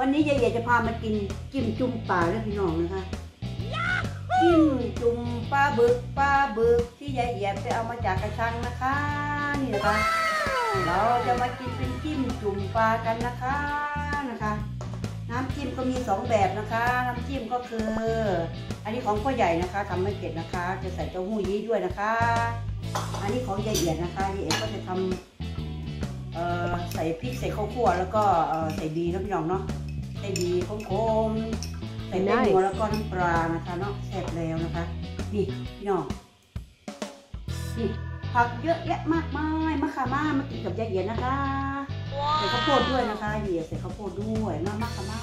วันนี้ยายเอียดจะพามากินจิ้มจุ่มปลาแล้วพี่น้องนะคะจิ้มจุ่มปลาบึกที่ยายเอียดไปเอามาจากกระชังนะคะนี่นะคะเราจะมากินเป็นจิ้มจุ่มปลากันนะคะน้ำจิ้มก็มี2แบบนะคะน้ำจิ้มก็คืออันนี้ของพ่อใหญ่นะคะทำไม่เผ็ดนะคะจะใส่เต้าหู้ยี้ด้วยนะคะอันนี้ของยายเอียดนะคะยายเอียดก็จะทำใส่พริกใส่ข้าวคั่วแล้วก็ใส่ดีนะพี่น้องเนาะใส่ดีโค้งๆใส่แป้งนัวแล้วก็น้ำปลานะคะเนาะแซ่บแล้วนะคะนี่พี่น้องนี่ผักเยอะแยะมากมายมะขามมากินกับยายเอียดนะคะใส่ข้าวโพดด้วยนะคะเอียดใส่ข้าวโพดด้วยมะขาม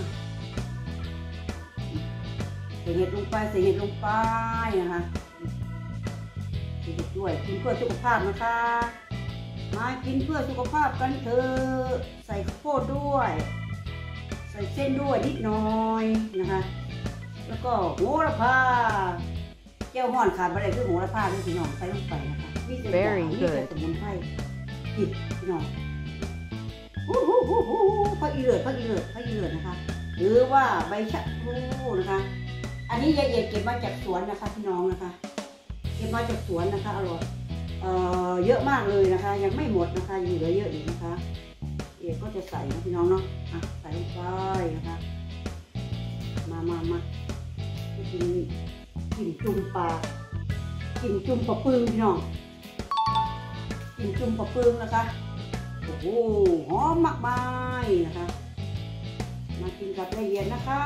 ใส่เห็ดลงไปนะคะใส่เห็ดด้วยกินเพื่อสุขภาพนะคะมากินเพื่อสุขภาพกันเถอะใส่ข้าวโพดด้วยใส่เส้นด้วยนิดหน่อยนะคะแล้วก็โหระพาเจ้าห่อนขาดอะไรคือโหระพาด้วยพี่น้องใส่ลงไปนะคะนี่จะเป็นสมุนไพรผิดพี่น้องพักอีเลือดนะคะหรือว่าใบชะพลูนะคะอันนี้ยายเอียดเก็บมาจากสวนนะคะพี่น้องนะคะเก็บมาจากสวนนะคะอร่อยเยอะมากเลยนะคะยังไม่หมดนะคะยังเหลือเยอะอีกนะคะเอียดก็จะใส่นะพี่น้องเนาะใส่ลงไปนะคะมากินจุ่มปลากินจุ่มปลาปึงพี่น้องกินจุ่มปลาปึงนะคะโอ้โหหอมมากมายนะคะมากินกับยายเอียดนะคะ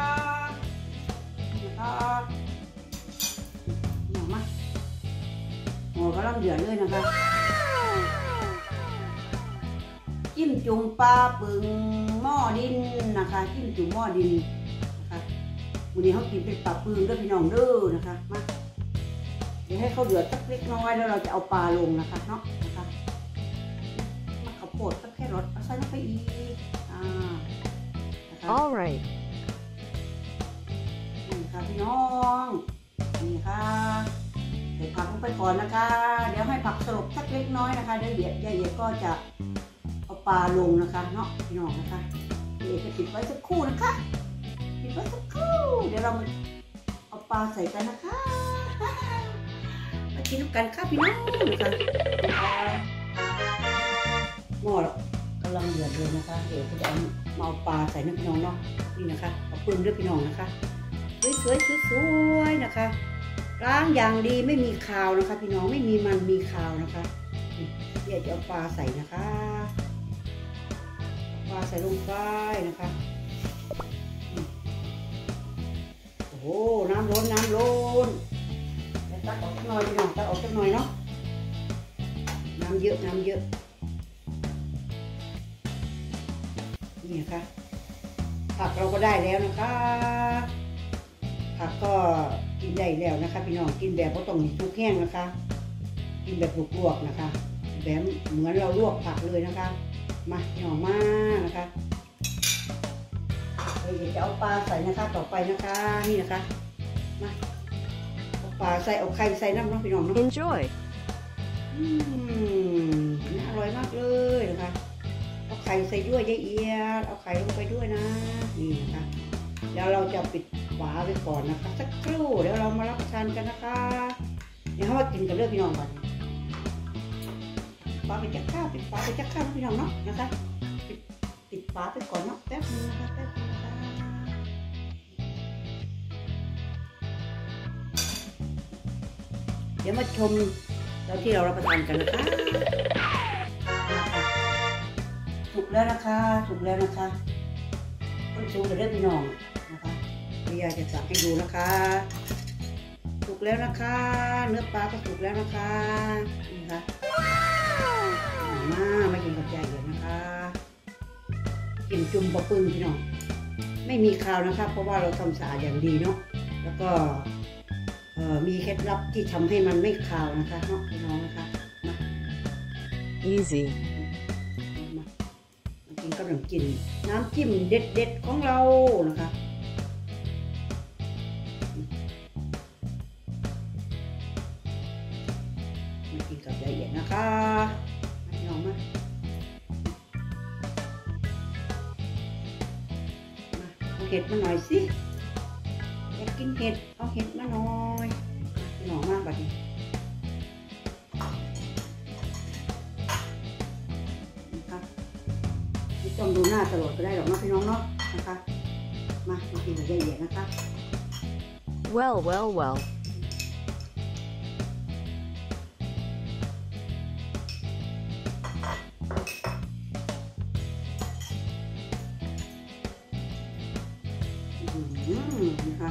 มาหม้อกำลังเดือดเลยนะคะจิ้มจุ่มปลาปึงหม้อดินนะคะจิ้มจุ่มหม้อดินนะคะวันนี้เขากินเป็นปลาปึงด้วยพี่น้องเด้อนะคะมาเดี๋ยวให้เขาเดือดสักเล็กน้อยแล้วเราจะเอาปลาลงนะคะเนาะนะคะมาข้าวโพดสักแค่รสเอาใส่ลงไปอีกนะคะ Alright นี่ค่ะพี่น้องนี่ค่ะใส่ผักลงไปก่อนนะคะเดี๋ยวให้ผักสลบสักเล็กน้อยนะคะเดี๋ยวยายเอียดก็จะเอาปลาลงนะคะเนาะพี่น้องนะคะยายเอียดจะปิดไว้สักครู่นะคะปิดไว้สักครู่เดี๋ยวเรามาเอาปลาใส่กันนะคะมากินกันค่ะพี่น้องนะคะหม้อกำลังเดือดเลยนะคะเดี๋ยวก็จะเอาปลาใส่น้ำพี่น้องเนาะนี่นะคะเอาปืนด้วยพี่น้องนะคะสวยๆนะคะล้างอย่างดีไม่มีคาวนะคะพี่น้องไม่มีมันมีคาวนะคะเดี๋ยวจะเอาปลาใส่นะคะปลาใส่ลงไปนะคะโอ้โหน้ำล้นแล้วตักออกสักหน่อยพี่น้องตักออกสักหน่อยเนาะน้ำเยอะนี่ค่ะผักเราก็ได้แล้วนะคะผักก็กินได้แล้วนะคะพี่น้องกินแบบก็ต้องทุกแห้งนะคะกินแบบลวกๆนะคะแบบเหมือนเราลวกผักเลยนะคะมาพี่น้องมานะคะเดี๋ยวจะเอาปลาใส่นะคะต่อไปนะคะนี่นะคะมาเอาปลาใส่เอาไข่ใส่น้ำน้องพี่น้องเนาะ Enjoy น่าอร่อยมากเลยนะคะเอาไข่ใส่ด้วยยายเอียดเอาไข่ลงไปด้วยนะนี่นะคะแล้วเราจะปิดฝาไว้ก่อนนะคะสักครู่เดี๋ยวเรามารับประทานกันนะคะเดี๋ยวเรามากินกันเรื่องพี่น้องก่อนฝาไปจักข้าวปิดฝาไปจักข้าวพี่น้องเนาะนะคะปิดฝาไปก่อนเนาะแป๊บนึงนะคะเดี๋ยวมาชมแล้วที่เรารับประทานกันนะคะสุกแล้วนะคะคนสูงจะเริ่มพี่น้องนะคะพี่ยาจะสับให้ดูนะคะสุกแล้วนะคะเนื้อปลาก็สุกแล้วนะคะนี่ค่ะมากินกับยายเดี๋ยวนะคะกินจุ่มปลาปึ้งพี่น้องไม่มีคาวนะคะเพราะว่าเราทำสะอาดอย่างดีเนาะแล้วก็มีเคล็ดลับที่ทำให้มันไม่คาวนะคะเนาะพี่น้องนะคะมา Easy มากินกับน้ำจิ้มเด็ดของเรานะคะมากินกับยายเอียดนะคะพี่น้องมาเห็ดมาหน่อยสิอยากกินเห็ดเอาเห็ดมาหน่อยหน่อมากแบบนี้นะคะไม่ต้องดูหน้าตลอดก็ได้หรอกนะพี่น้องเนาะนะคะมากินแบบละเอียดนะคะ Well, well, well. นะคะ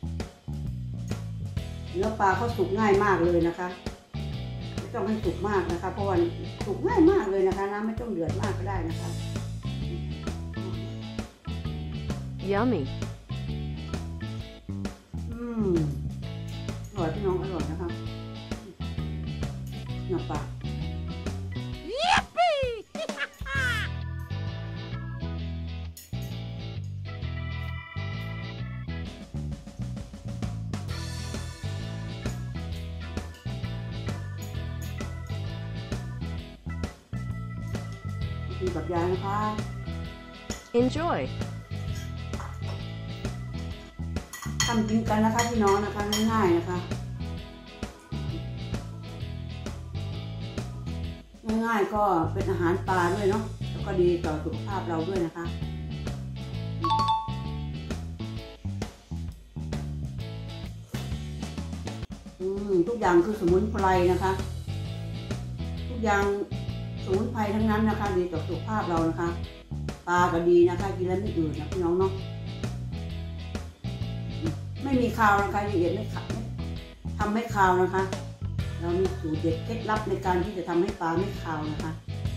เนื้อปลาเขาสุกง่ายมากเลยนะคะไม่ต้องให้สุกมากนะคะเพราะว่าสุกง่ายมากเลยนะคะน้ำไม่ต้องเดือดมากก็ได้นะคะ Yummy. อร่อยพี่น้องอร่อยนะคะเนื้อปลากินกับยายนะคะ Enjoy. ทำกินกันนะคะพี่น้องนะคะง่ายๆนะคะง่ายๆก็เป็นอาหารปลาด้วยเนาะแล้วก็ดีต่อสุขภาพเราด้วยนะคะทุกอย่างคือสมุนไพรนะคะทุกอย่างสมุนไพรทั้งนั้นนะคะดีต่อสุขภาพเรานะคะปลาก็ดีนะคะกินแล้วไม่อืดนะพี่น้องเนาะไม่มีคาวนะคะละเอียดไม่ขัดทำไม่คาวนะคะเรามีสูตรเด็ดเคล็ดลับในการที่จะทำให้ปลาไม่คาวนะคะ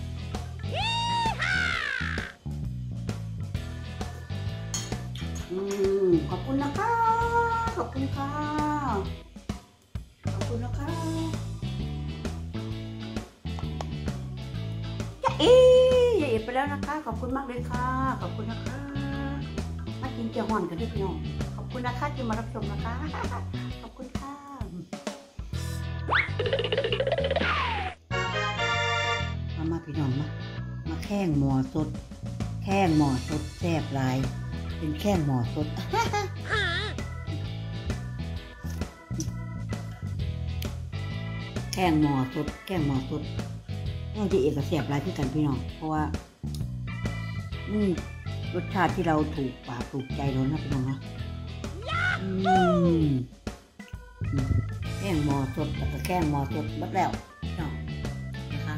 ขอบคุณนะคะขอบคุณค่ะขอบคุณนะคะอย่าเอ็ดไปแล้วนะคะขอบคุณมากเลยค่ะขอบคุณนะคะมากินเจียวห่อนกันด้วยพี่น้องขอบคุณนะคะที่มารับชมนะคะขอบคุณค่ะมาพี่น้องมาแข้งหมอสดแข้งหมอสดแซ่บลายเป็นแข้งหมอสดแข้งหมอสดแข้งหมอสดต้องจะเอกแซ่บลายที่กันพี่น้องเพราะว่ารสชาติที่เราถูกปากถูกใจเรานะพี่น้องนะแข้งหมอสดแล้วก็แข้งหมอสดหมดแล้วเนาะนะคะ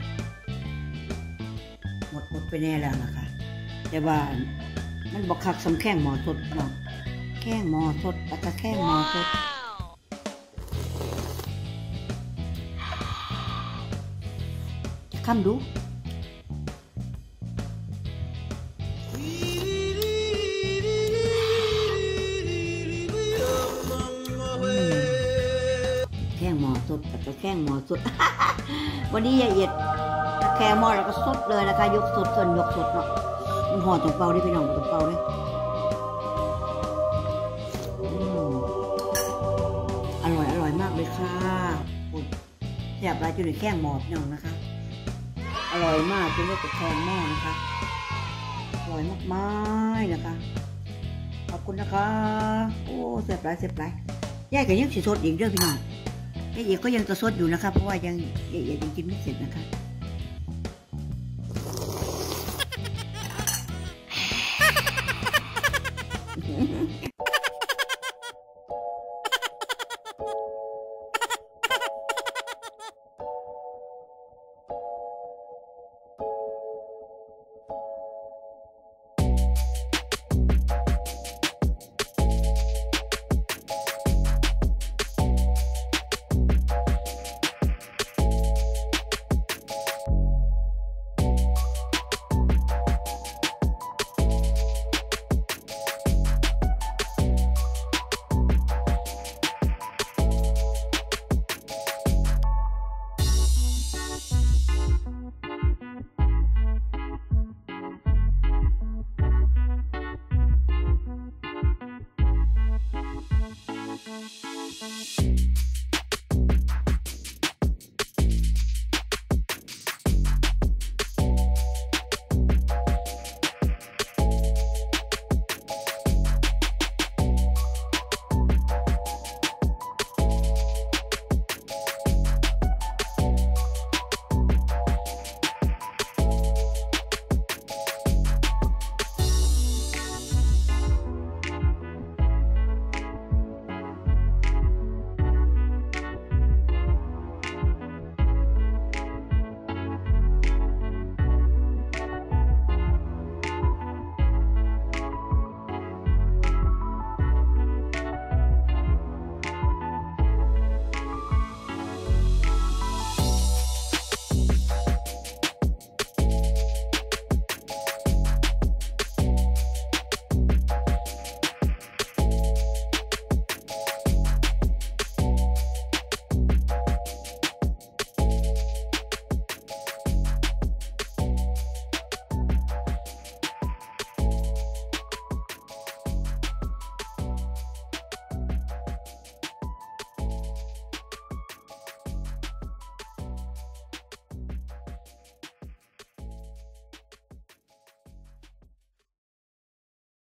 หมดไปแน่แล้วนะคะแต่ว่ามันบอกคักสำแข้งหมอสดเนาะแข้งหมอสดแล้วก็แข้งหมอสดจะคำดูแข้งหมอสดแล้วก็แข้งหมอสด วันนี้ละเอียดแค่หม้อแล้วก็สดเลยนะคะยกสดส่วนยกสดเนาะมันห่อตรงเปาได้พี่น้องตรงเปาเลยอร่อยมากเลยค่ะแซ่บลายจนถึงแข้งหมอพี่น้องนะคะอร่อยมากจนได้แต่แข้งหม้อนะคะอร่อยมากๆนะคะขอบคุณนะคะโอ้แซ่บหลายย่ายก็ยังสิสดอีกเด้อพี่น้องย่ายก็ยังจะสดอยู่นะคะเพราะว่ายังย่ายยังกินไม่เสร็จนะคะ